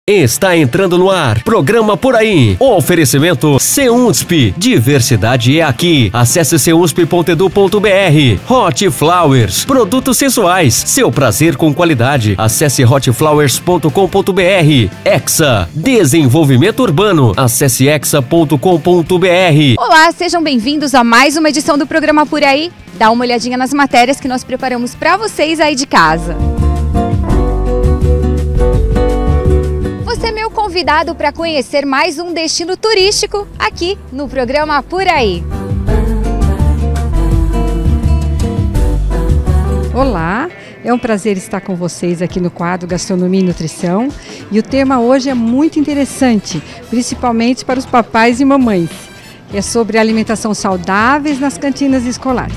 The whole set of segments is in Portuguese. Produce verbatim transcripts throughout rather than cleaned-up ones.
Está entrando no ar, programa Por Aí. O oferecimento Ceusp, diversidade é aqui. Acesse ceusp ponto edu ponto br. Hot Flowers, produtos sensuais, seu prazer com qualidade. Acesse hot flowers ponto com ponto br. Hexa, desenvolvimento urbano. Acesse hexa ponto com ponto br. Olá, sejam bem-vindos a mais uma edição do programa Por Aí. Dá uma olhadinha nas matérias que nós preparamos para vocês aí de casa. Você é meu convidado para conhecer mais um destino turístico aqui no programa Por Aí. Olá, é um prazer estar com vocês aqui no quadro Gastronomia e Nutrição. E o tema hoje é muito interessante, principalmente para os papais e mamães. É sobre alimentação saudáveis nas cantinas escolares.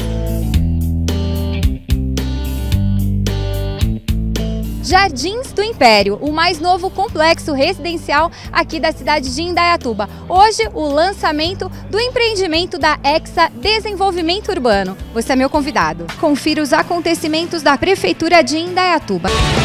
Jardins do Império, o mais novo complexo residencial aqui da cidade de Indaiatuba. Hoje, o lançamento do empreendimento da Hexa Desenvolvimento Urbano. Você é meu convidado. Confira os acontecimentos da Prefeitura de Indaiatuba.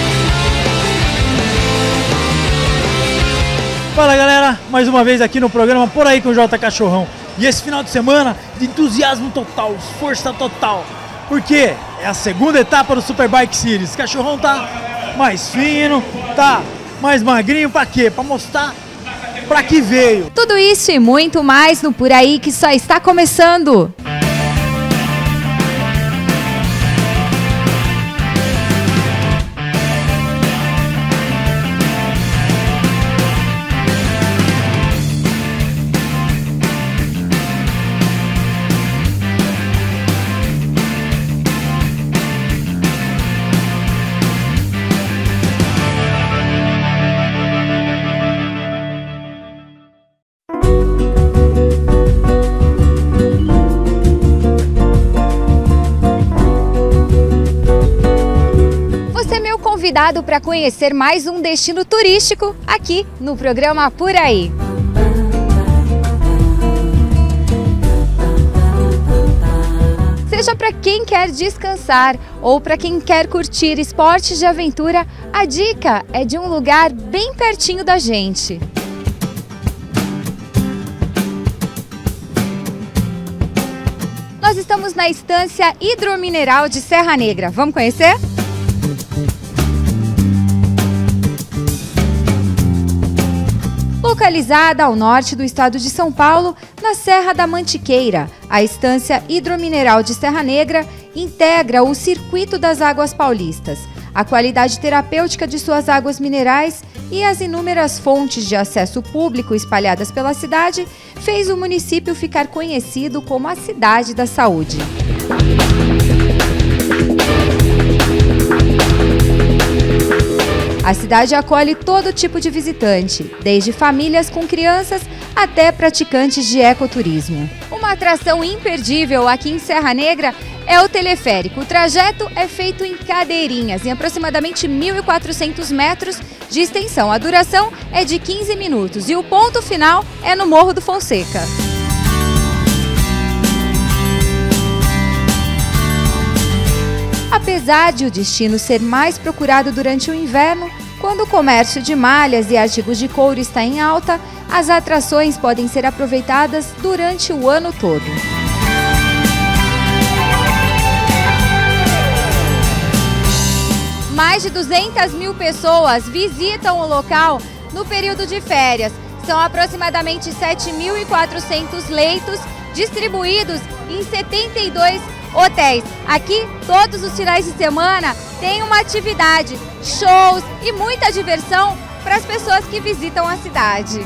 Fala galera, mais uma vez aqui no programa Por Aí com o J Cachorrão. E esse final de semana de entusiasmo total, força total. Porque é a segunda etapa do Superbike Series. O Cachorrão tá mais fino, tá mais magrinho, pra quê? Pra mostrar pra que veio. Tudo isso e muito mais no Por Aí que só está começando. Convidado para conhecer mais um destino turístico aqui no programa Por Aí. Seja para quem quer descansar ou para quem quer curtir esportes de aventura, a dica é de um lugar bem pertinho da gente. Nós estamos na Estância Hidromineral de Serra Negra. Vamos conhecer? Localizada ao norte do estado de São Paulo, na Serra da Mantiqueira, a Estância Hidromineral de Serra Negra integra o Circuito das Águas Paulistas. A qualidade terapêutica de suas águas minerais e as inúmeras fontes de acesso público espalhadas pela cidade fez o município ficar conhecido como a Cidade da Saúde. A cidade acolhe todo tipo de visitante, desde famílias com crianças até praticantes de ecoturismo. Uma atração imperdível aqui em Serra Negra é o teleférico. O trajeto é feito em cadeirinhas, em aproximadamente mil e quatrocentos metros de extensão. A duração é de quinze minutos e o ponto final é no Morro do Fonseca. Apesar de o destino ser mais procurado durante o inverno, quando o comércio de malhas e artigos de couro está em alta, as atrações podem ser aproveitadas durante o ano todo. Mais de duzentas mil pessoas visitam o local no período de férias. São aproximadamente sete mil e quatrocentos leitos distribuídos em setenta e dois hotéis. Aqui, todos os finais de semana, tem uma atividade, shows e muita diversão para as pessoas que visitam a cidade.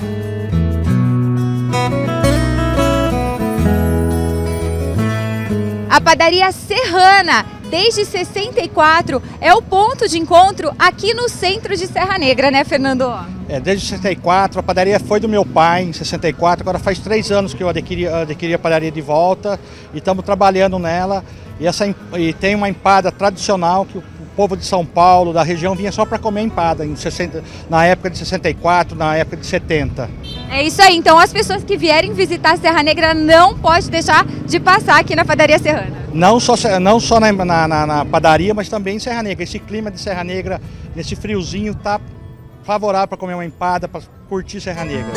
A padaria Serrana, desde sessenta e quatro, é o ponto de encontro aqui no centro de Serra Negra, né, Fernando? É, desde sessenta e quatro, a padaria foi do meu pai em sessenta e quatro, agora faz três anos que eu adquiri, adquiri a padaria de volta e estamos trabalhando nela. E, essa, e tem uma empada tradicional que o povo de São Paulo, da região, vinha só para comer empada, em sessenta, na época de sessenta e quatro, na época de setenta. É isso aí, então as pessoas que vierem visitar a Serra Negra não podem deixar de passar aqui na padaria Serrana. Não só, não só na, na, na, na padaria, mas também em Serra Negra. Esse clima de Serra Negra, nesse friozinho, tá favorável para comer uma empada, para curtir Serra Negra.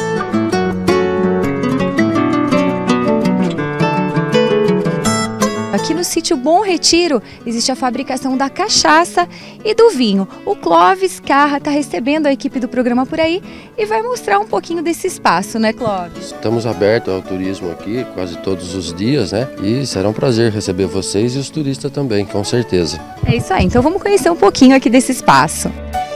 Aqui no sítio Bom Retiro existe a fabricação da cachaça e do vinho. O Clóvis Carra está recebendo a equipe do programa Por Aí e vai mostrar um pouquinho desse espaço, né, Clóvis? Estamos abertos ao turismo aqui quase todos os dias, né? E será um prazer receber vocês e os turistas também, com certeza. É isso aí, então vamos conhecer um pouquinho aqui desse espaço.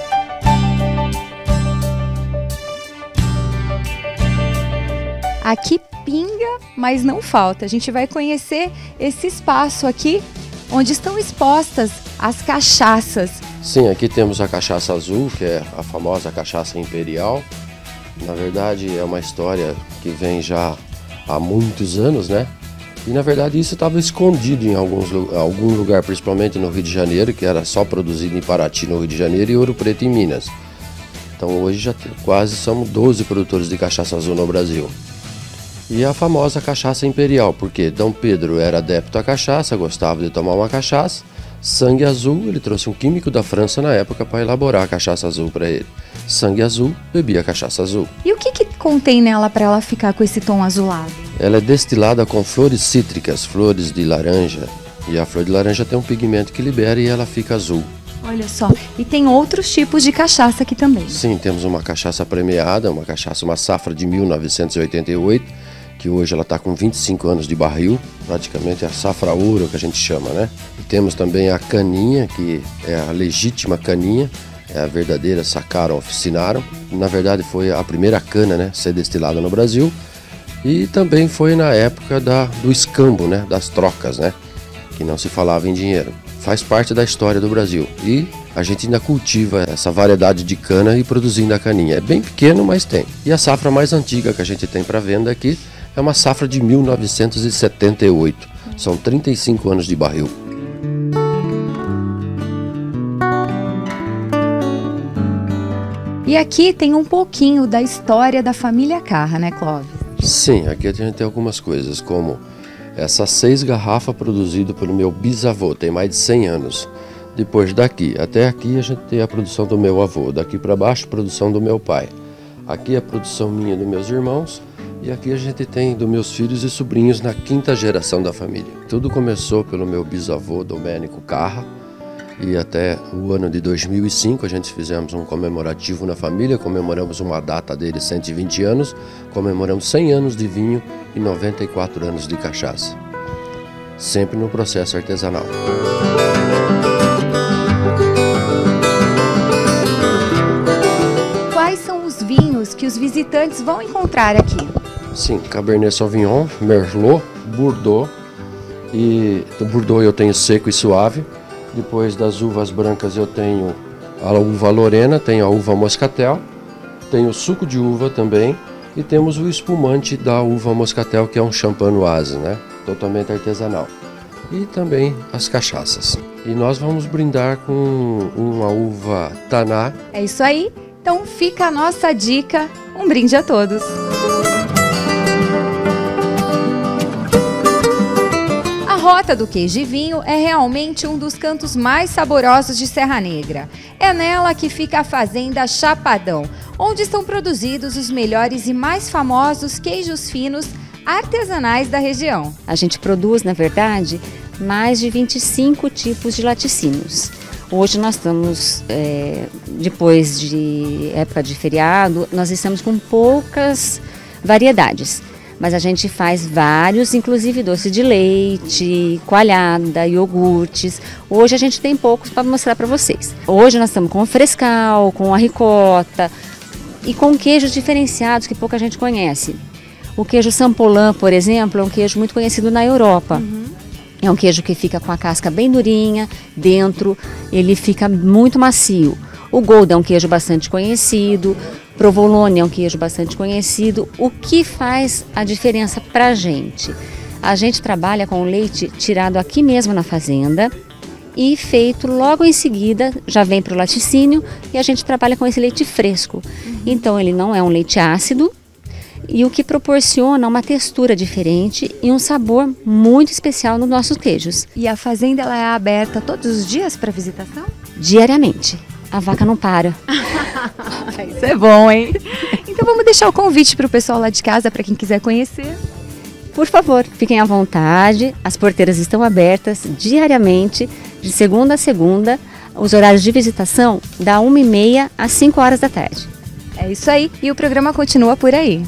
Aqui pinga, mas não falta. A gente vai conhecer esse espaço aqui, onde estão expostas as cachaças. Sim, aqui temos a cachaça azul, que é a famosa cachaça imperial. Na verdade, é uma história que vem já há muitos anos, né? E na verdade isso estava escondido em alguns, algum lugar, principalmente no Rio de Janeiro, que era só produzido em Paraty, no Rio de Janeiro, e Ouro Preto, em Minas. Então hoje já quase somos doze produtores de cachaça azul no Brasil. E a famosa cachaça imperial, porque Dom Pedro era adepto à cachaça, gostava de tomar uma cachaça. Sangue azul, ele trouxe um químico da França na época para elaborar a cachaça azul para ele. Sangue azul, bebia cachaça azul. E o que, que contém nela para ela ficar com esse tom azulado? Ela é destilada com flores cítricas, flores de laranja. E a flor de laranja tem um pigmento que libera e ela fica azul. Olha só, e tem outros tipos de cachaça aqui também. Sim, temos uma cachaça premiada, uma cachaça, uma safra de mil novecentos e oitenta e oito, que hoje ela está com vinte e cinco anos de barril, praticamente a safra ouro que a gente chama, né? E temos também a caninha, que é a legítima caninha, é a verdadeira Sacaram Oficinaram. Na verdade foi a primeira cana, né, a ser destilada no Brasil, e também foi na época da, do escambo, né, das trocas, né, que não se falava em dinheiro. Faz parte da história do Brasil e a gente ainda cultiva essa variedade de cana e produzindo a caninha. É bem pequeno, mas tem. E a safra mais antiga que a gente tem para venda aqui é uma safra de mil novecentos e setenta e oito. São trinta e cinco anos de barril. E aqui tem um pouquinho da história da família Carra, né, Clóvis? Sim, aqui a gente tem algumas coisas, como essas seis garrafas produzidas pelo meu bisavô, tem mais de cem anos. Depois daqui até aqui a gente tem a produção do meu avô, daqui para baixo a produção do meu pai. Aqui a produção minha e dos meus irmãos. E aqui a gente tem dos meus filhos e sobrinhos na quinta geração da família. Tudo começou pelo meu bisavô Domênico Carra, e até o ano de dois mil e cinco a gente fizemos um comemorativo na família, comemoramos uma data dele, cento e vinte anos, comemoramos cem anos de vinho e noventa e quatro anos de cachaça, sempre no processo artesanal. Quais são os vinhos que os visitantes vão encontrar aqui? Sim, Cabernet Sauvignon, Merlot, Bordeaux, e do Bordeaux eu tenho seco e suave. Depois das uvas brancas eu tenho a uva Lorena, tenho a uva Moscatel, tenho suco de uva também, e temos o espumante da uva Moscatel, que é um champanoise, né? Totalmente artesanal. E também as cachaças. E nós vamos brindar com uma uva Taná. É isso aí, então fica a nossa dica, um brinde a todos. A Rota do Queijo e Vinho é realmente um dos cantos mais saborosos de Serra Negra. É nela que fica a Fazenda Chapadão, onde estão produzidos os melhores e mais famosos queijos finos artesanais da região. A gente produz, na verdade, mais de vinte e cinco tipos de laticínios. Hoje nós estamos, é, depois de época de feriado, nós estamos com poucas variedades. Mas a gente faz vários, inclusive doce de leite, coalhada, iogurtes. Hoje a gente tem poucos para mostrar para vocês. Hoje nós estamos com o frescal, com a ricota e com queijos diferenciados que pouca gente conhece. O queijo Sampolan, por exemplo, é um queijo muito conhecido na Europa. Uhum. É um queijo que fica com a casca bem durinha, dentro ele fica muito macio. O Gouda é um queijo bastante conhecido. Provolone é um queijo bastante conhecido. O que faz a diferença para a gente? A gente trabalha com leite tirado aqui mesmo na fazenda e feito logo em seguida, já vem para o laticínio, e a gente trabalha com esse leite fresco. Uhum. Então ele não é um leite ácido, e o que proporciona uma textura diferente e um sabor muito especial nos nossos queijos. E a fazenda ela é aberta todos os dias para visitação? Diariamente. A vaca não para. Isso é bom, hein? Então vamos deixar o convite para o pessoal lá de casa, para quem quiser conhecer. Por favor, fiquem à vontade. As porteiras estão abertas diariamente, de segunda a segunda. Os horários de visitação da uma e meia às cinco horas da tarde. É isso aí, e o programa continua por aí.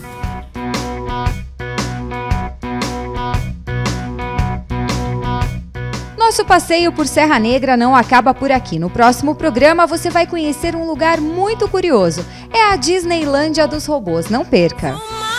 Nosso passeio por Serra Negra não acaba por aqui. No próximo programa você vai conhecer um lugar muito curioso. É a Disneylândia dos robôs. Não perca!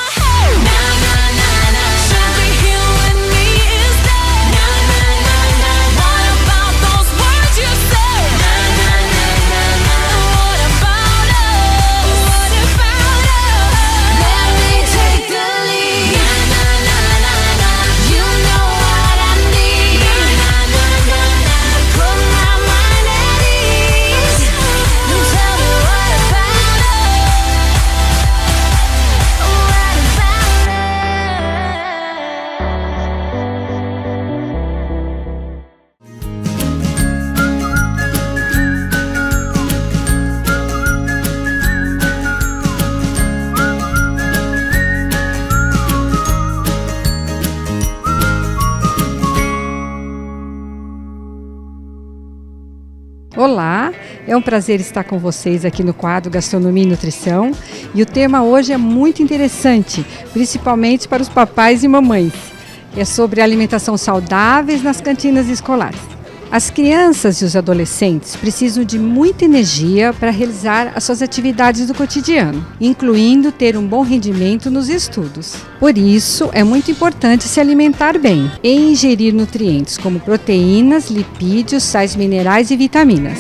Olá, é um prazer estar com vocês aqui no quadro Gastronomia e Nutrição, e o tema hoje é muito interessante, principalmente para os papais e mamães. É sobre alimentação saudáveis nas cantinas escolares. As crianças e os adolescentes precisam de muita energia para realizar as suas atividades do cotidiano, incluindo ter um bom rendimento nos estudos. Por isso, é muito importante se alimentar bem e ingerir nutrientes como proteínas, lipídios, sais minerais e vitaminas.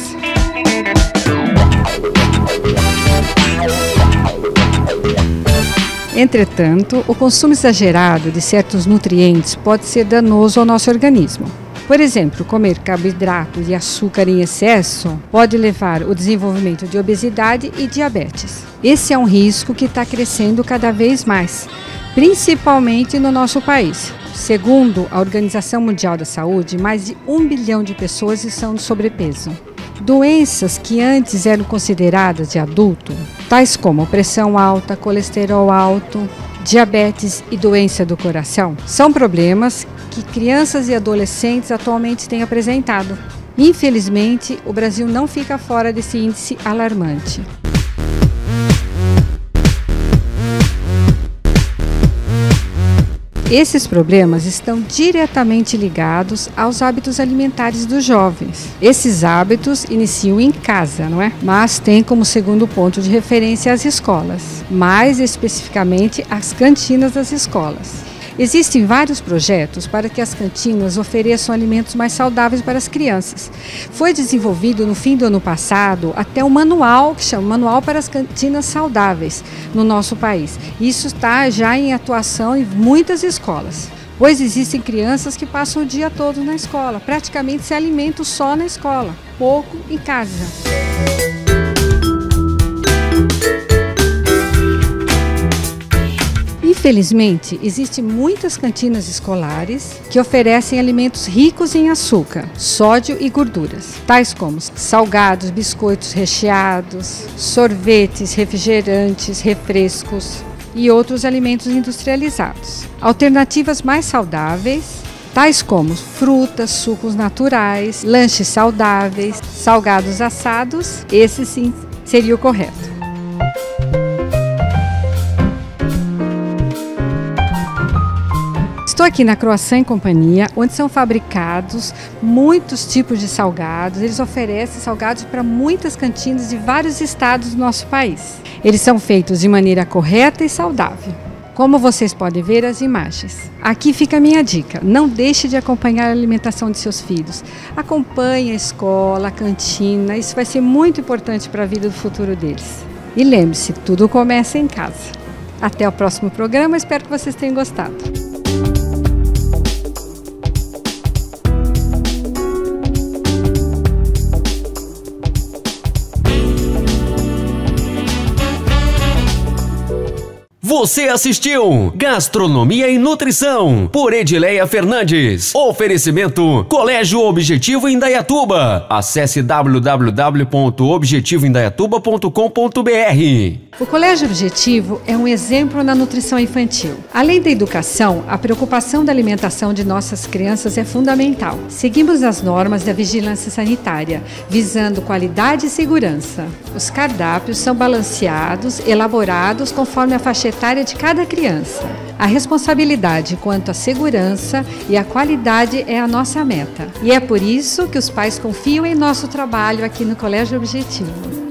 Entretanto, o consumo exagerado de certos nutrientes pode ser danoso ao nosso organismo. Por exemplo, comer carboidratos e açúcar em excesso pode levar ao desenvolvimento de obesidade e diabetes. Esse é um risco que está crescendo cada vez mais, principalmente no nosso país. Segundo a Organização Mundial da Saúde, mais de um bilhão de pessoas estão no sobrepeso. Doenças que antes eram consideradas de adulto, tais como pressão alta, colesterol alto, diabetes e doença do coração, são problemas que crianças e adolescentes atualmente têm apresentado. Infelizmente, o Brasil não fica fora desse índice alarmante. Esses problemas estão diretamente ligados aos hábitos alimentares dos jovens. Esses hábitos iniciam em casa, não é? Mas tem como segundo ponto de referência as escolas, mais especificamente as cantinas das escolas. Existem vários projetos para que as cantinas ofereçam alimentos mais saudáveis para as crianças. Foi desenvolvido no fim do ano passado até um manual, que chama Manual para as Cantinas Saudáveis, no nosso país. Isso está já em atuação em muitas escolas, pois existem crianças que passam o dia todo na escola, praticamente se alimentam só na escola, pouco em casa. Infelizmente, existem muitas cantinas escolares que oferecem alimentos ricos em açúcar, sódio e gorduras, tais como salgados, biscoitos recheados, sorvetes, refrigerantes, refrescos e outros alimentos industrializados. Alternativas mais saudáveis, tais como frutas, sucos naturais, lanches saudáveis, salgados assados, esse sim seria o correto. Estou aqui na Croissant e Companhia, onde são fabricados muitos tipos de salgados. Eles oferecem salgados para muitas cantinas de vários estados do nosso país. Eles são feitos de maneira correta e saudável, como vocês podem ver as imagens. Aqui fica a minha dica: não deixe de acompanhar a alimentação de seus filhos. Acompanhe a escola, a cantina, isso vai ser muito importante para a vida do futuro deles. E lembre-se, tudo começa em casa. Até o próximo programa, espero que vocês tenham gostado. Você assistiu Gastronomia e Nutrição por Edileia Fernandes. Oferecimento Colégio Objetivo Indaiatuba. Acesse w w w ponto objetivo indaiatuba ponto com ponto b r. O Colégio Objetivo é um exemplo na nutrição infantil. Além da educação, a preocupação da alimentação de nossas crianças é fundamental. Seguimos as normas da vigilância sanitária, visando qualidade e segurança. Os cardápios são balanceados, elaborados conforme a faixa etária de cada criança. A responsabilidade quanto à segurança e à qualidade é a nossa meta. E é por isso que os pais confiam em nosso trabalho aqui no Colégio Objetivo.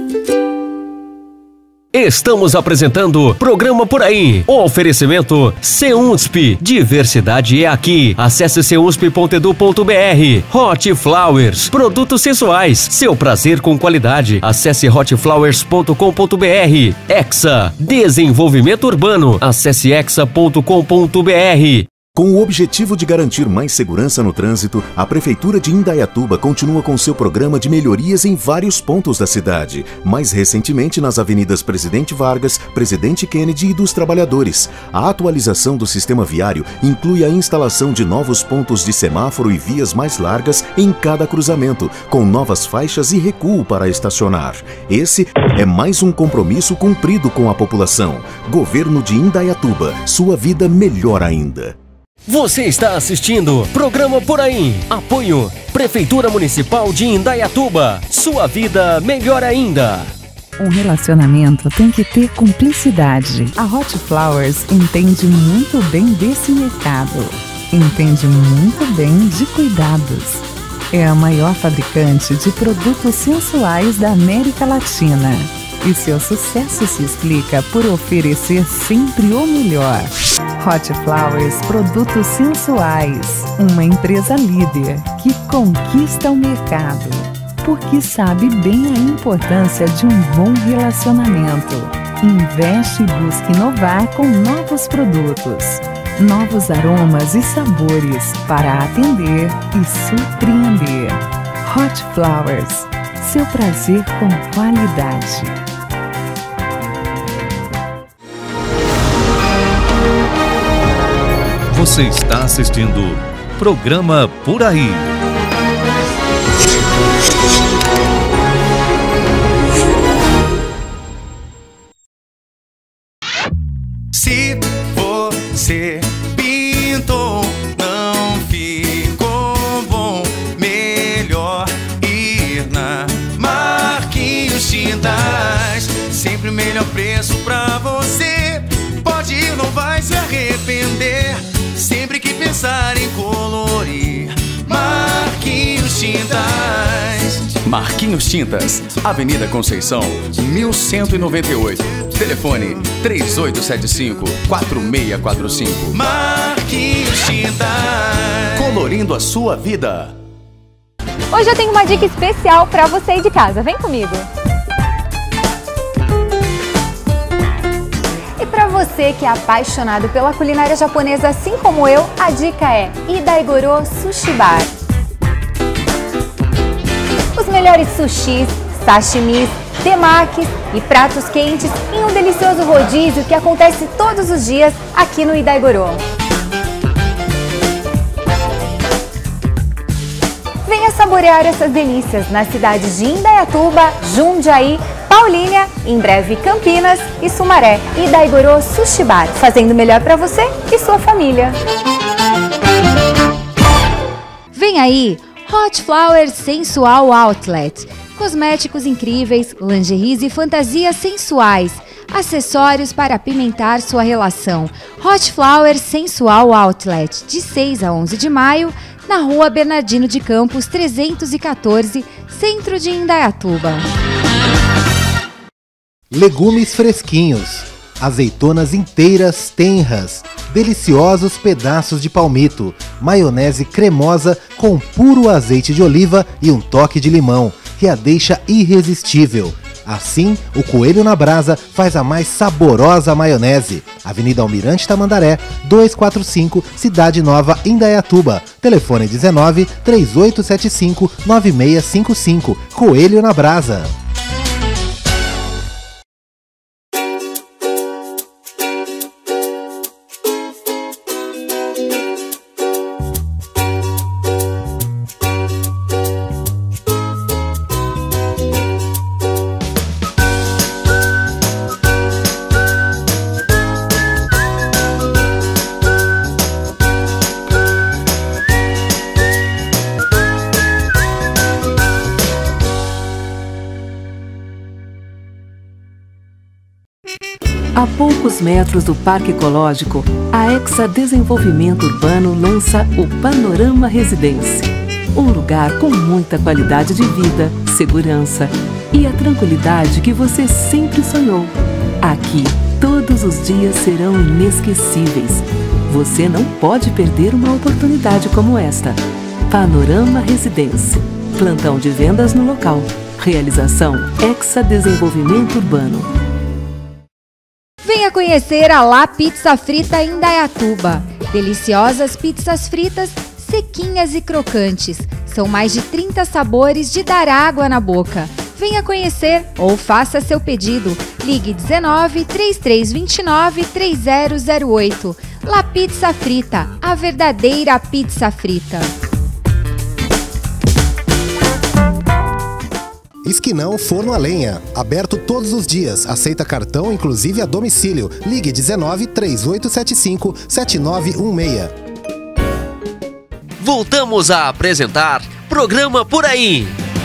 Estamos apresentando Programa Por Aí. Oferecimento SEUNSP. Diversidade é aqui. Acesse seunsp ponto edu ponto b r. Hot Flowers. Produtos sensuais. Seu prazer com qualidade. Acesse hot flowers ponto com ponto b r. Hexa. Desenvolvimento Urbano. Acesse hexa ponto com ponto b r. Com o objetivo de garantir mais segurança no trânsito, a Prefeitura de Indaiatuba continua com seu programa de melhorias em vários pontos da cidade, mais recentemente nas avenidas Presidente Vargas, Presidente Kennedy e dos Trabalhadores. A atualização do sistema viário inclui a instalação de novos pontos de semáforo e vias mais largas em cada cruzamento, com novas faixas e recuo para estacionar. Esse é mais um compromisso cumprido com a população. Governo de Indaiatuba, sua vida melhor ainda. Você está assistindo Programa Por Aí. Apoio Prefeitura Municipal de Indaiatuba. Sua vida melhor ainda. Um relacionamento tem que ter cumplicidade. A Hot Flowers entende muito bem desse mercado. Entende muito bem de cuidados. É a maior fabricante de produtos sensuais da América Latina. E seu sucesso se explica por oferecer sempre o melhor. Hot Flowers Produtos Sensuais. Uma empresa líder que conquista o mercado. Porque sabe bem a importância de um bom relacionamento. Investe e busca inovar com novos produtos. Novos aromas e sabores para atender e surpreender. Hot Flowers. Seu prazer com qualidade. Você está assistindo Programa Por Aí. Se você pintou, não ficou bom, melhor ir na Marquinhos Tintas. Sempre o melhor preço pra você. Pode ir, não vai se arrepender. Sempre que pensar em colorir, Marquinhos Tintas. Marquinhos Tintas, Avenida Conceição, mil cento e noventa e oito. Telefone três oito sete cinco, quatro seis quatro cinco. Marquinhos Tintas. Colorindo a sua vida. Hoje eu tenho uma dica especial para você aí de casa. Vem comigo. Para você que é apaixonado pela culinária japonesa, assim como eu, a dica é Idaigoro Sushi Bar. Os melhores sushis, sashimis, temakis e pratos quentes em um delicioso rodízio que acontece todos os dias aqui no Idaigoro. Venha saborear essas delícias nas cidades de Indaiatuba, Jundiaí, Paulínia, em breve Campinas e Sumaré. Idaigoro Sushi Bar, fazendo melhor para você e sua família. Vem aí, Hot Flowers Sensual Outlet. Cosméticos incríveis, lingeries e fantasias sensuais. Acessórios para apimentar sua relação. Hot Flowers Sensual Outlet, de seis a onze de maio, na Rua Bernardino de Campos, trezentos e quatorze, centro de Indaiatuba. Legumes fresquinhos, azeitonas inteiras tenras, deliciosos pedaços de palmito, maionese cremosa com puro azeite de oliva e um toque de limão, que a deixa irresistível. Assim, o Coelho na Brasa faz a mais saborosa maionese. Avenida Almirante Tamandaré, duzentos e quarenta e cinco, Cidade Nova, Indaiatuba. Telefone dezenove, três oito sete cinco, nove seis cinco cinco. Coelho na Brasa. A poucos metros do Parque Ecológico, a Exa Desenvolvimento Urbano lança o Panorama Residência. Um lugar com muita qualidade de vida, segurança e a tranquilidade que você sempre sonhou. Aqui, todos os dias serão inesquecíveis. Você não pode perder uma oportunidade como esta. Panorama Residência. Plantão de vendas no local. Realização Exa Desenvolvimento Urbano. Venha conhecer a La Pizza Frita em Indaiatuba. Deliciosas pizzas fritas, sequinhas e crocantes. São mais de trinta sabores de dar água na boca. Venha conhecer ou faça seu pedido. Ligue dezenove, trinta e três vinte e nove, trinta zero oito. La Pizza Frita, a verdadeira pizza frita. Esquinão Forno a Lenha, aberto todos os dias, aceita cartão, inclusive a domicílio. Ligue dezenove, trinta e oito setenta e cinco, setenta e nove dezesseis. Voltamos a apresentar Programa Por Aí.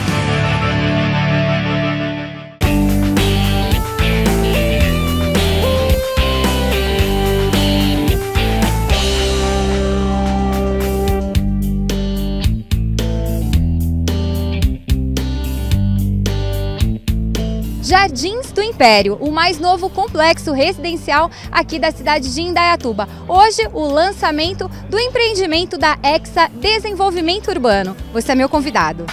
Jardins do Império, o mais novo complexo residencial aqui da cidade de Indaiatuba. Hoje, o lançamento do empreendimento da Exa Desenvolvimento Urbano. Você é meu convidado.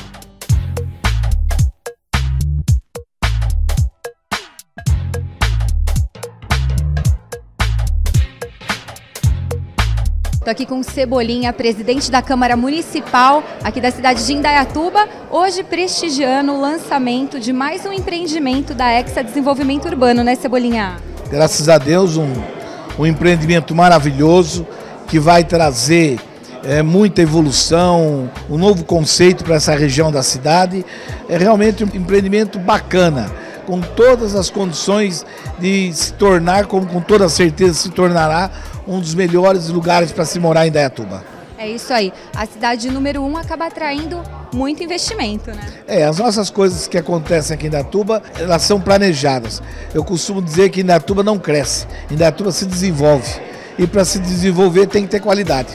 Estou aqui com o Cebolinha, presidente da Câmara Municipal aqui da cidade de Indaiatuba, hoje prestigiando o lançamento de mais um empreendimento da Exa Desenvolvimento Urbano, né, Cebolinha? Graças a Deus, um, um empreendimento maravilhoso que vai trazer é, muita evolução, um novo conceito para essa região da cidade. É realmente um empreendimento bacana, com todas as condições de se tornar, como com toda certeza se tornará, um dos melhores lugares para se morar em Indaiatuba. É isso aí. A cidade número um acaba atraindo muito investimento, né? É, as nossas coisas que acontecem aqui em Indaiatuba, elas são planejadas. Eu costumo dizer que Indaiatuba não cresce, Indaiatuba se desenvolve. E para se desenvolver tem que ter qualidade.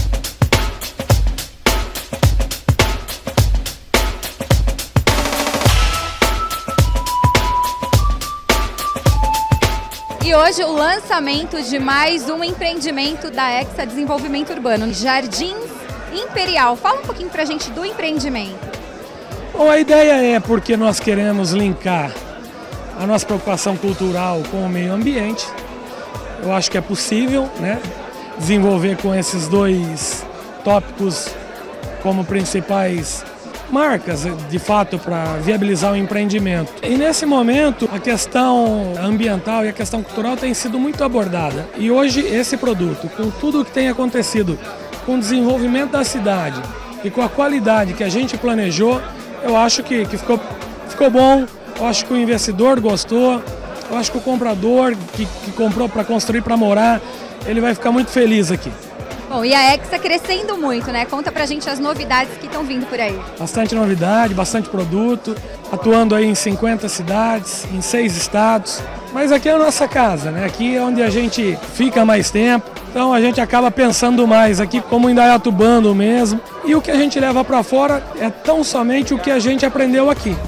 E hoje o lançamento de mais um empreendimento da Exa Desenvolvimento Urbano, Jardins Imperial. Fala um pouquinho pra gente do empreendimento. Bom, a ideia é porque nós queremos linkar a nossa preocupação cultural com o meio ambiente. Eu acho que é possível, né, desenvolver com esses dois tópicos como principais marcas, de fato, para viabilizar o empreendimento. E nesse momento, a questão ambiental e a questão cultural tem sido muito abordada. E hoje, esse produto, com tudo o que tem acontecido, com o desenvolvimento da cidade e com a qualidade que a gente planejou, eu acho que, que ficou, ficou bom, eu acho que o investidor gostou, eu acho que o comprador que, que comprou para construir, para morar, ele vai ficar muito feliz aqui. Bom, e a Exa crescendo muito, né? Conta pra gente as novidades que estão vindo por aí. Bastante novidade, bastante produto, atuando aí em cinquenta cidades, em seis estados. Mas aqui é a nossa casa, né? Aqui é onde a gente fica mais tempo, então a gente acaba pensando mais aqui como indaiatubano mesmo. E o que a gente leva pra fora é tão somente o que a gente aprendeu aqui.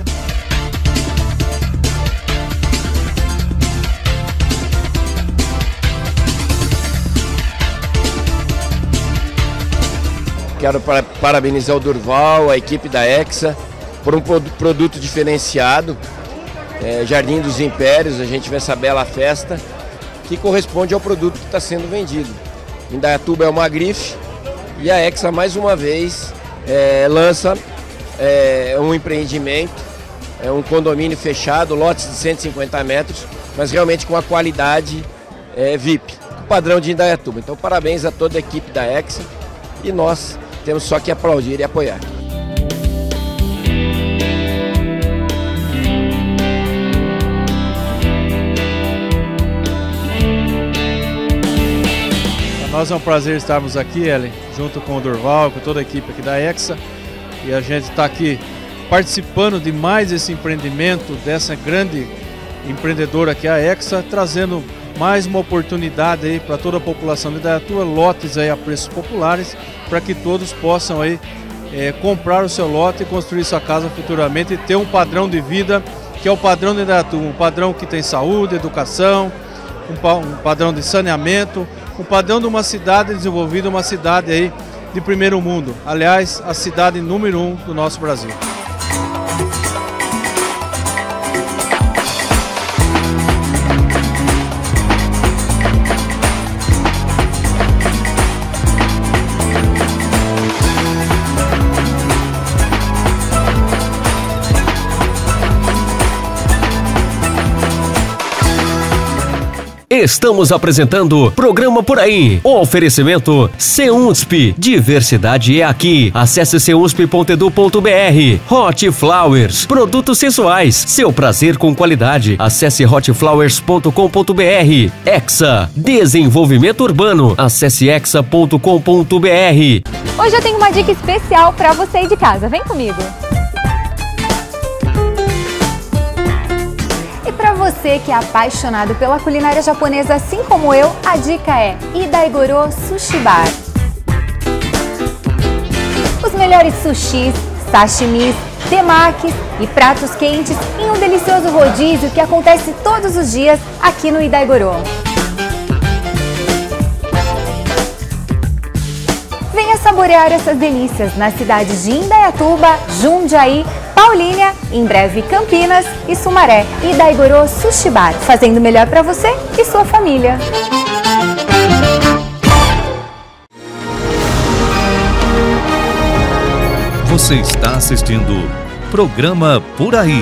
Quero parabenizar o Durval, a equipe da Exa, por um produto diferenciado, é, Jardim dos Impérios, a gente vê essa bela festa, que corresponde ao produto que está sendo vendido. Indaiatuba é uma grife e a Exa, mais uma vez, é, lança é, um empreendimento, é um condomínio fechado, lotes de cento e cinquenta metros, mas realmente com a qualidade é, V I P, padrão de Indaiatuba. Então, parabéns a toda a equipe da Exa e nós temos só que aplaudir e apoiar. Para nós é um prazer estarmos aqui, Ellen, junto com o Durval, com toda a equipe aqui da Exa. E a gente está aqui participando de mais esse empreendimento, dessa grande empreendedora que é a Hexa, trazendo mais uma oportunidade aí para toda a população de Indaiatuba, lotes aí a preços populares, para que todos possam aí é, comprar o seu lote e construir sua casa futuramente e ter um padrão de vida que é o padrão de Indaiatuba, um padrão que tem saúde, educação, um, pa um padrão de saneamento, um padrão de uma cidade desenvolvida, uma cidade aí de primeiro mundo. Aliás, a cidade número um do nosso Brasil. Estamos apresentando Programa Por Aí. Oferecimento CEUNSP. Diversidade é aqui. Acesse ceunsp ponto edu ponto br. Hot Flowers. Produtos sensuais. Seu prazer com qualidade. Acesse hot flowers ponto com ponto br. Hexa. Desenvolvimento Urbano. Acesse hexa ponto com ponto br. Hoje eu tenho uma dica especial para você aí de casa. Vem comigo. Para você que é apaixonado pela culinária japonesa, assim como eu, a dica é Idaigoro Sushi Bar. Os melhores sushis, sashimis, temakis e pratos quentes em um delicioso rodízio que acontece todos os dias aqui no Idaigoro. Venha saborear essas delícias nas cidades de Indaiatuba, Jundiaí, Paulínia, em breve Campinas e Sumaré. Idaigoro Sushi Bar, fazendo melhor para você e sua família. Você está assistindo Programa Por Aí.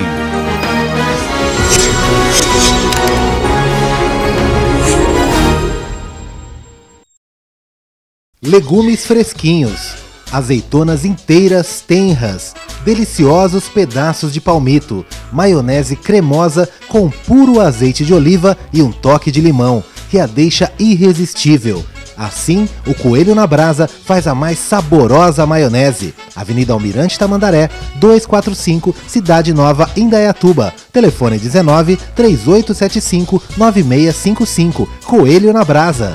Legumes fresquinhos, azeitonas inteiras tenras, deliciosos pedaços de palmito, maionese cremosa com puro azeite de oliva e um toque de limão, que a deixa irresistível. Assim, o Coelho na Brasa faz a mais saborosa maionese. Avenida Almirante Tamandaré, duzentos e quarenta e cinco, Cidade Nova, Indaiatuba. Telefone dezenove, três oito sete cinco, nove seis cinco cinco. Coelho na Brasa.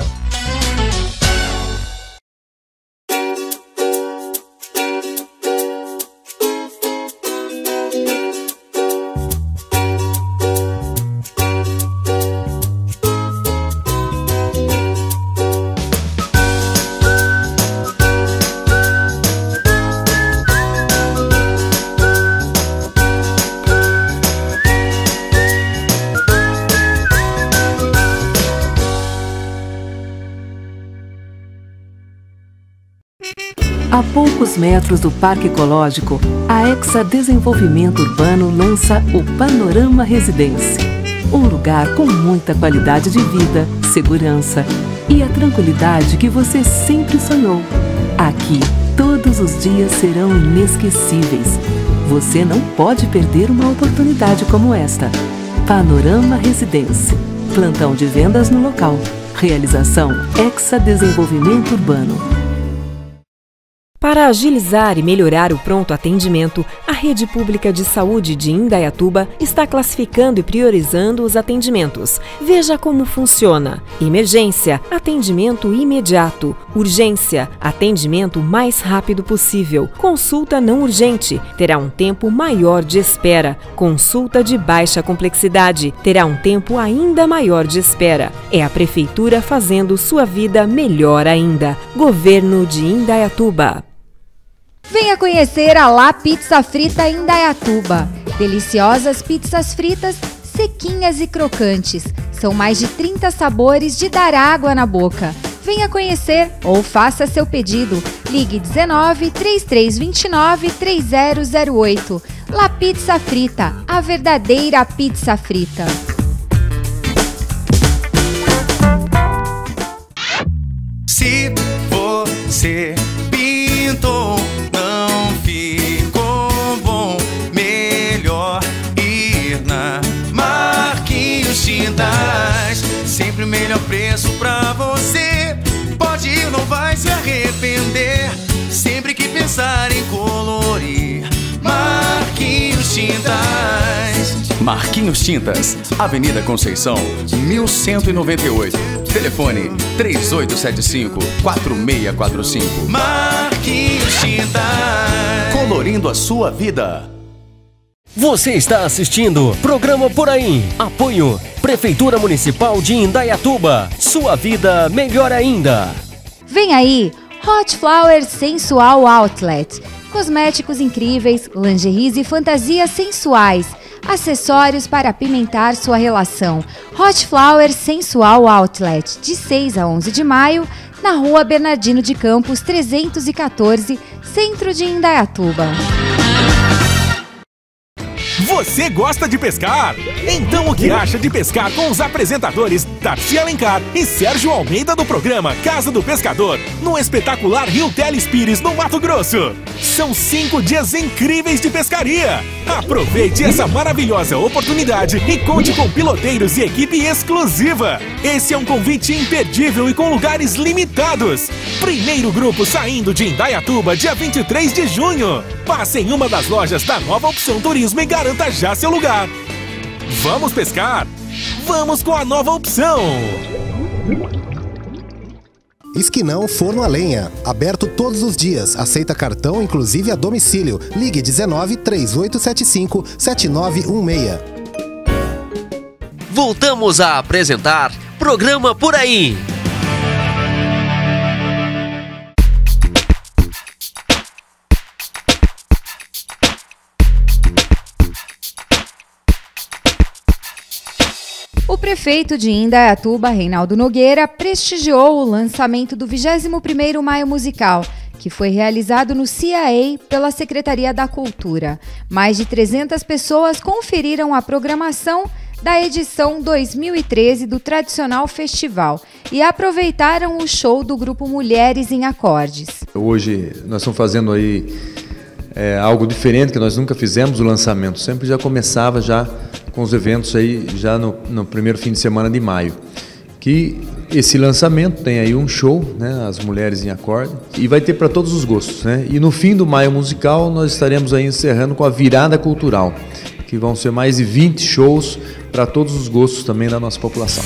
A poucos metros do Parque Ecológico, a Hexa Desenvolvimento Urbano lança o Panorama Residência. Um lugar com muita qualidade de vida, segurança e a tranquilidade que você sempre sonhou. Aqui, todos os dias serão inesquecíveis. Você não pode perder uma oportunidade como esta. Panorama Residência. Plantão de vendas no local. Realização Hexa Desenvolvimento Urbano. Para agilizar e melhorar o pronto atendimento, a Rede Pública de Saúde de Indaiatuba está classificando e priorizando os atendimentos. Veja como funciona: emergência, atendimento imediato; urgência, atendimento mais rápido possível; consulta não urgente, terá um tempo maior de espera; consulta de baixa complexidade, terá um tempo ainda maior de espera. É a Prefeitura fazendo sua vida melhor ainda. Governo de Indaiatuba. Venha conhecer a La Pizza Frita Indaiatuba. Deliciosas pizzas fritas, sequinhas e crocantes. São mais de trinta sabores de dar água na boca. Venha conhecer ou faça seu pedido. Ligue dezenove, trinta e três vinte e nove, trinta zero oito. La Pizza Frita, a verdadeira pizza frita. Se você pintou, não ficou bom, melhor ir na Marquinhos Tintas. Sempre o melhor preço pra você. Pode ir, não vai se arrepender. Sempre que pensar em colorir, Marquinhos Tintas. Marquinhos Tintas, Avenida Conceição, mil cento e noventa e oito. Telefone três oito sete cinco, quatro seis quatro cinco. Marquinhos Tintas, colorindo a sua vida. Você está assistindo Programa Por Aí. Apoio Prefeitura Municipal de Indaiatuba. Sua vida melhor ainda. Vem aí, Hot Flowers Sensual Outlet. Cosméticos incríveis, lingeries e fantasias sensuais. Acessórios para apimentar sua relação. Hot Flowers Sensual Outlet, de seis a onze de maio, na Rua Bernardino de Campos, trezentos e quatorze, Centro de Indaiatuba. Você gosta de pescar? Então o que acha de pescar com os apresentadores Darcy Alencar e Sérgio Almeida do programa Casa do Pescador, no espetacular Rio Teles Pires, no Mato Grosso? São cinco dias incríveis de pescaria! Aproveite essa maravilhosa oportunidade e conte com piloteiros e equipe exclusiva! Esse é um convite imperdível e com lugares limitados! Primeiro grupo saindo de Indaiatuba, dia vinte e três de junho! Passe em uma das lojas da Nova Opção Turismo e garanta já seu lugar! Vamos pescar? Vamos com a Nova Opção! Esquinão Forno a Lenha, aberto todos os dias, aceita cartão, inclusive a domicílio. Ligue dezenove, três oito sete cinco, sete nove um seis. Voltamos a apresentar Programa Por Aí. O prefeito de Indaiatuba, Reinaldo Nogueira, prestigiou o lançamento do vigésimo primeiro Maio Musical, que foi realizado no C A A pela Secretaria da Cultura. Mais de trezentas pessoas conferiram a programação da edição dois mil e treze do tradicional festival e aproveitaram o show do grupo Mulheres em Acordes. Hoje nós estamos fazendo aí é, algo diferente que nós nunca fizemos, o lançamento. Sempre já começava já com os eventos aí já no, no primeiro fim de semana de maio. Que esse lançamento tem aí um show, né, as Mulheres em Acorde, e vai ter para todos os gostos, né? E no fim do Maio Musical nós estaremos aí encerrando com a Virada Cultural, que vão ser mais de vinte shows para todos os gostos também da nossa população.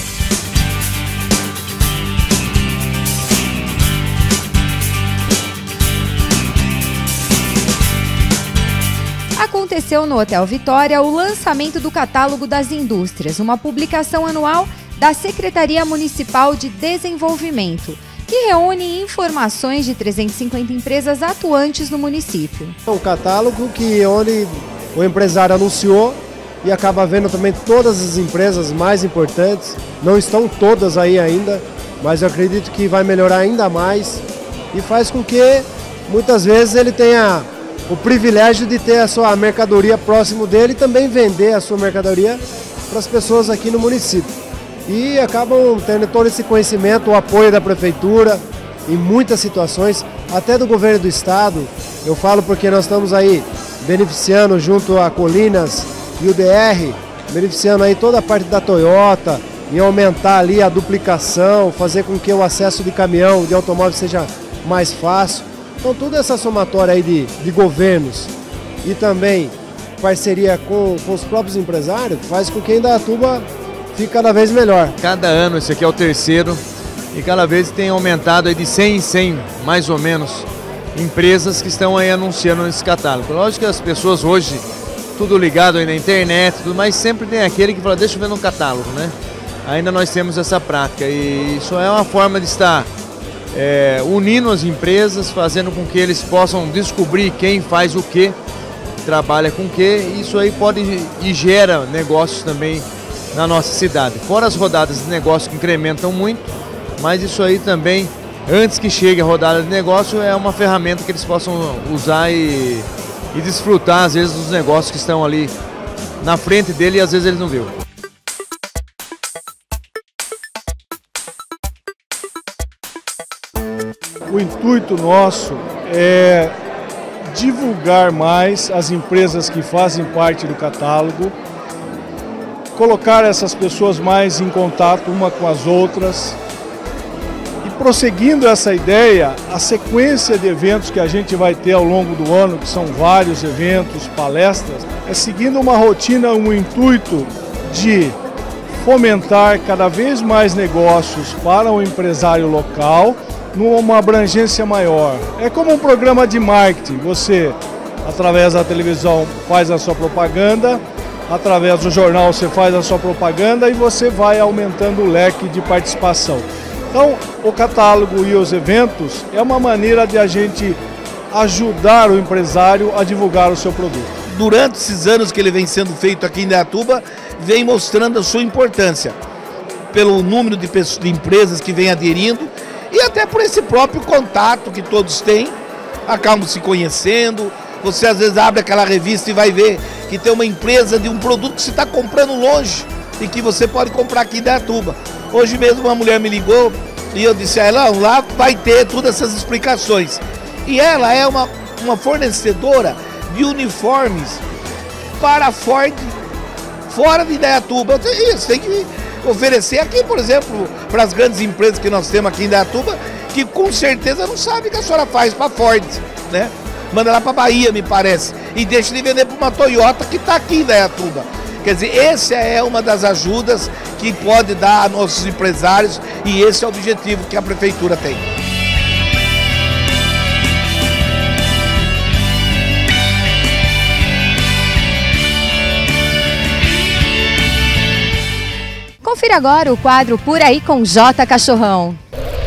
Aconteceu no Hotel Vitória o lançamento do Catálogo das Indústrias, uma publicação anual da Secretaria Municipal de Desenvolvimento, que reúne informações de trezentas e cinquenta empresas atuantes no município. É um catálogo que onde o empresário anunciou e acaba vendo também todas as empresas mais importantes. Não estão todas aí ainda, mas eu acredito que vai melhorar ainda mais e faz com que muitas vezes ele tenha o privilégio de ter a sua mercadoria próximo dele e também vender a sua mercadoria para as pessoas aqui no município. E acabam tendo todo esse conhecimento, o apoio da prefeitura em muitas situações, até do governo do estado. Eu falo porque nós estamos aí beneficiando junto a Colinas e o D R, beneficiando aí toda a parte da Toyota, em aumentar ali a duplicação, fazer com que o acesso de caminhão, de automóvel seja mais fácil. Então toda essa somatória aí de, de governos e também parceria com, com os próprios empresários faz com que Indaiatuba fique cada vez melhor. Cada ano, esse aqui é o terceiro, e cada vez tem aumentado aí de cem em cem, mais ou menos, empresas que estão aí anunciando nesse catálogo. Lógico que as pessoas hoje, tudo ligado aí na internet, tudo, mas sempre tem aquele que fala, deixa eu ver no catálogo, né? Ainda nós temos essa prática e isso é uma forma de estar É, unindo as empresas, fazendo com que eles possam descobrir quem faz o que, trabalha com o que, e isso aí pode e gera negócios também na nossa cidade. Fora as rodadas de negócio que incrementam muito, mas isso aí também, antes que chegue a rodada de negócio, é uma ferramenta que eles possam usar e, e desfrutar, às vezes, dos negócios que estão ali na frente dele e às vezes eles não viu. O intuito nosso é divulgar mais as empresas que fazem parte do catálogo, colocar essas pessoas mais em contato uma com as outras e prosseguindo essa ideia, a sequência de eventos que a gente vai ter ao longo do ano, que são vários eventos, palestras, é seguindo uma rotina, um intuito de fomentar cada vez mais negócios para o empresário local, numa abrangência maior. É como um programa de marketing, você, através da televisão, faz a sua propaganda, através do jornal você faz a sua propaganda e você vai aumentando o leque de participação. Então, o catálogo e os eventos é uma maneira de a gente ajudar o empresário a divulgar o seu produto. Durante esses anos que ele vem sendo feito aqui em Indaiatuba, vem mostrando a sua importância, pelo número de, pessoas, de empresas que vem aderindo e até por esse próprio contato que todos têm, acabam se conhecendo. Você às vezes abre aquela revista e vai ver que tem uma empresa de um produto que você está comprando longe e que você pode comprar aqui em Indaiatuba. Hoje mesmo uma mulher me ligou e eu disse a ela, lá vai ter todas essas explicações. E ela é uma, uma fornecedora de uniformes para a Ford fora de Indaiatuba. Isso tem que oferecer aqui, por exemplo, para as grandes empresas que nós temos aqui em Indaiatuba, que com certeza não sabe o que a senhora faz para a Ford, né? Manda lá para a Bahia, me parece, e deixa de vender para uma Toyota que está aqui em Indaiatuba. Quer dizer, essa é uma das ajudas que pode dar a nossos empresários e esse é o objetivo que a Prefeitura tem. Confira agora o quadro Por Aí com J Cachorrão.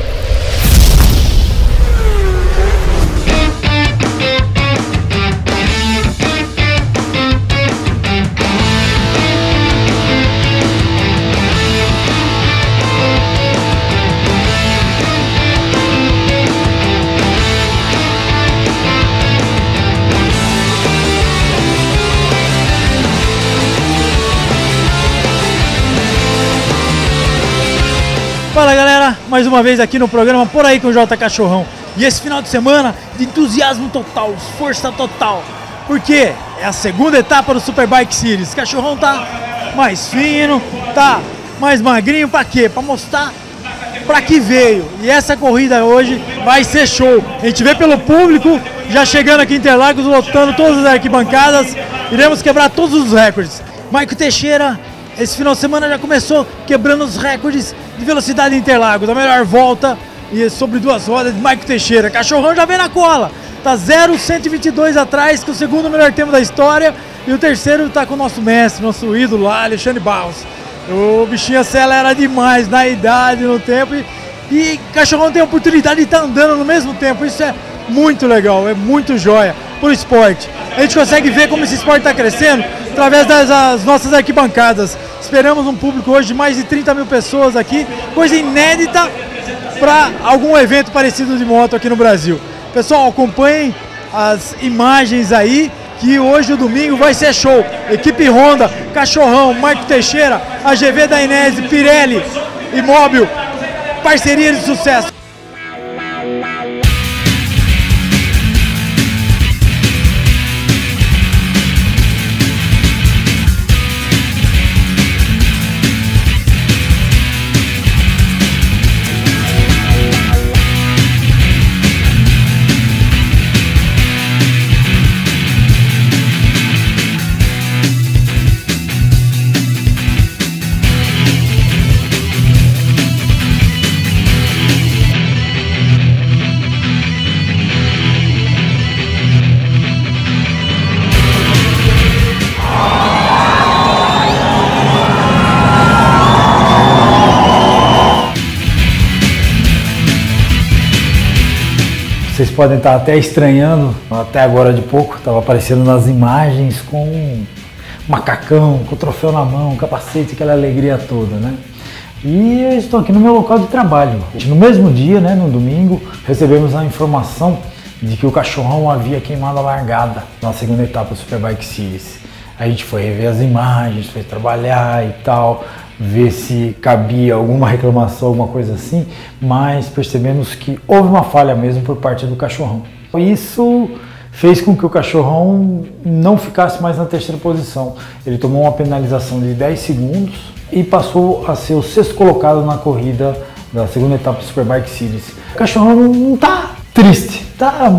Fala galera, mais uma vez aqui no programa Por Aí com o J Cachorrão. E esse final de semana de entusiasmo total, força total. Porque é a segunda etapa do Superbike Series. O Cachorrão tá mais fino, tá mais magrinho, pra quê? Pra mostrar pra que veio. E essa corrida hoje vai ser show. A gente vê pelo público já chegando aqui em Interlagos, lotando todas as arquibancadas. Iremos quebrar todos os recordes. Maico Teixeira, esse final de semana já começou quebrando os recordes de velocidade em Interlagos. A melhor volta e sobre duas rodas de Maico Teixeira. Cachorrão já vem na cola. Tá zero cento e vinte e dois atrás, que é o segundo melhor tempo da história. E o terceiro tá com o nosso mestre, nosso ídolo lá, Alexandre Barros. O bichinho acelera demais na idade, no tempo. E, e Cachorrão tem a oportunidade de estar andando no mesmo tempo. Isso é muito legal, é muito joia pro esporte. A gente consegue ver como esse esporte está crescendo através das, das nossas arquibancadas. Esperamos um público hoje de mais de trinta mil pessoas aqui, coisa inédita para algum evento parecido de moto aqui no Brasil. Pessoal, acompanhem as imagens aí, que hoje, o domingo, vai ser show. Equipe Honda, Cachorrão, Maico Teixeira, A G V da Inese, Pirelli e Móbil, parceria de sucesso. Vocês podem estar até estranhando, até agora de pouco, estava aparecendo nas imagens com um macacão, com o troféu na mão, capacete, aquela alegria toda, né? E eu estou aqui no meu local de trabalho. No mesmo dia, né, no domingo, recebemos a informação de que o Cachorrão havia queimado a largada na segunda etapa do Superbike Series. A gente foi rever as imagens, foi trabalhar e tal, ver se cabia alguma reclamação, alguma coisa assim, mas percebemos que houve uma falha mesmo por parte do Cachorrão. Isso fez com que o Cachorrão não ficasse mais na terceira posição. Ele tomou uma penalização de dez segundos e passou a ser o sexto colocado na corrida da segunda etapa do Superbike Series. O cachorrão não tá triste, tá,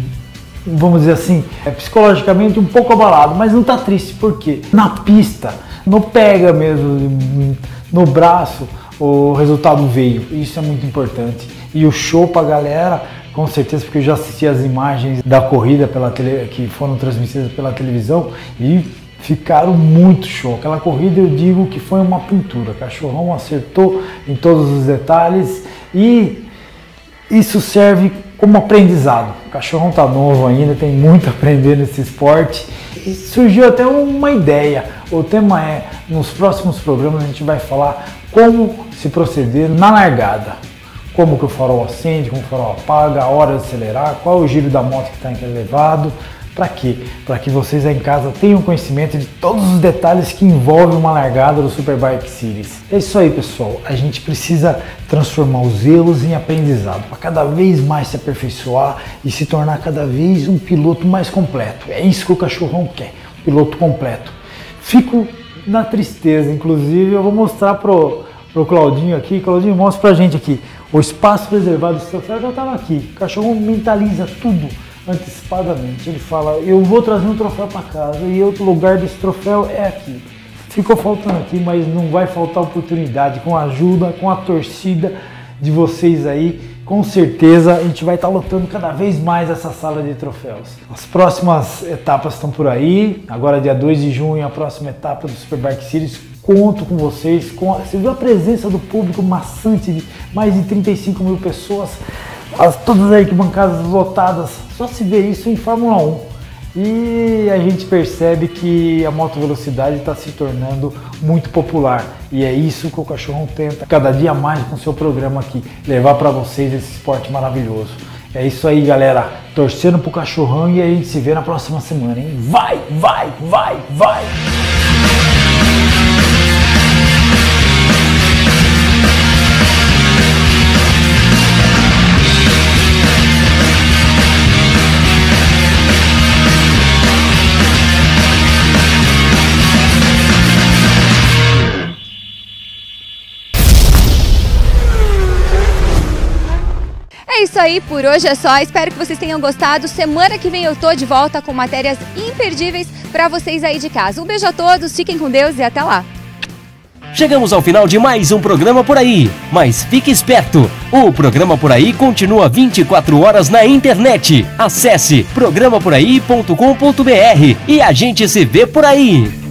vamos dizer assim, é, psicologicamente um pouco abalado, mas não tá triste, porque na pista, no pega mesmo, no braço, o resultado veio. Isso é muito importante. E o show pra galera, com certeza, porque eu já assisti as imagens da corrida pela tele, que foram transmitidas pela televisão e ficaram muito show. Aquela corrida eu digo que foi uma pintura. O cachorrão acertou em todos os detalhes e isso serve como aprendizado. O cachorrão tá novo ainda, tem muito a aprender nesse esporte. E surgiu até uma ideia. O tema é, nos próximos programas a gente vai falar como se proceder na largada. Como que o farol acende, como o farol apaga, a hora de acelerar, qual é o giro da moto que está elevado. Para quê? Para que vocês aí em casa tenham conhecimento de todos os detalhes que envolvem uma largada do Superbike Series. É isso aí, pessoal. A gente precisa transformar os erros em aprendizado, para cada vez mais se aperfeiçoar e se tornar cada vez um piloto mais completo. É isso que o cachorrão quer, um piloto completo. Fico na tristeza, inclusive, eu vou mostrar pro, pro Claudinho aqui. Claudinho, mostra pra gente aqui. O espaço reservado do troféu já estava aqui. O cachorrão mentaliza tudo antecipadamente. Ele fala, eu vou trazer um troféu para casa e outro lugar desse troféu é aqui. Ficou faltando aqui, mas não vai faltar oportunidade. Com a ajuda, com a torcida de vocês aí, com certeza a gente vai estar lotando cada vez mais essa sala de troféus. As próximas etapas estão por aí. Agora dia dois de junho, a próxima etapa do Superbike Series. Conto com vocês, com a, você viu a presença do público maçante de mais de trinta e cinco mil pessoas, as, todas as arquibancadas lotadas, só se vê isso em Fórmula um. E a gente percebe que a moto velocidade está se tornando muito popular. E é isso que o cachorrão tenta, cada dia mais com o seu programa aqui, levar para vocês esse esporte maravilhoso. É isso aí, galera, torcendo pro cachorrão e a gente se vê na próxima semana, hein? Vai, vai, vai, vai! É isso aí, por hoje é só. Espero que vocês tenham gostado. Semana que vem eu tô de volta com matérias imperdíveis para vocês aí de casa. Um beijo a todos, fiquem com Deus e até lá. Chegamos ao final de mais um Programa Por Aí, mas fique esperto, o Programa Por Aí continua vinte e quatro horas na internet. Acesse programa por aí ponto com ponto br e a gente se vê por aí.